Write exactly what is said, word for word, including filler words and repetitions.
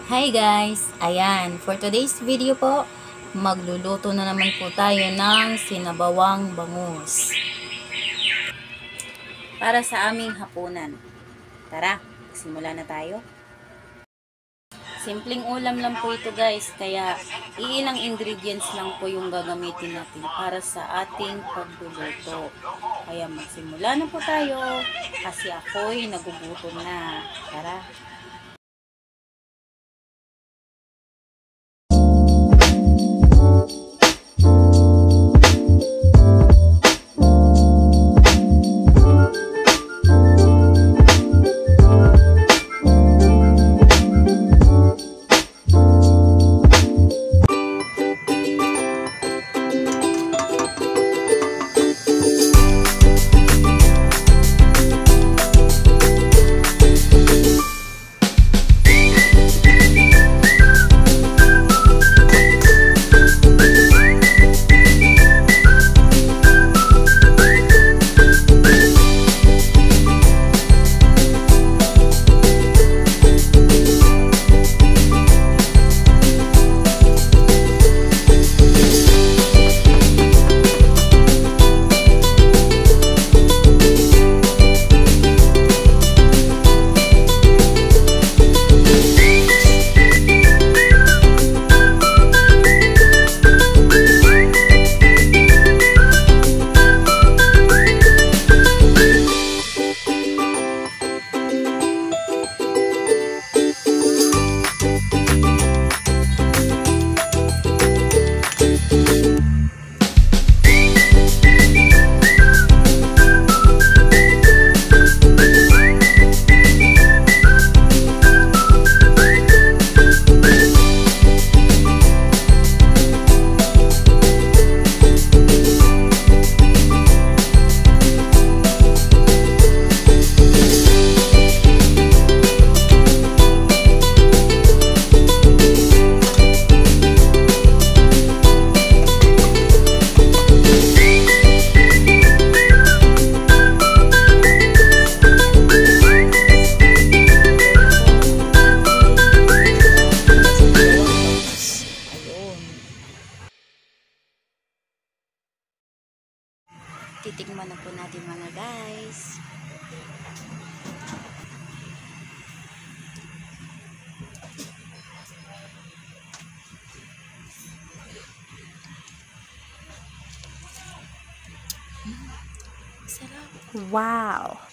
Hi guys! Ayan, for today's video po, magluluto na naman po tayo ng sinabawang bangus para sa aming hapunan. Tara, simula na tayo. Simpleng ulam lang po ito guys, kaya iilang ingredients lang po yung gagamitin natin para sa ating pagluluto. Kaya magsimula na po tayo kasi ako'y nagugutom na. Tara! Titikman na po natin mga guys. Sarap. Wow!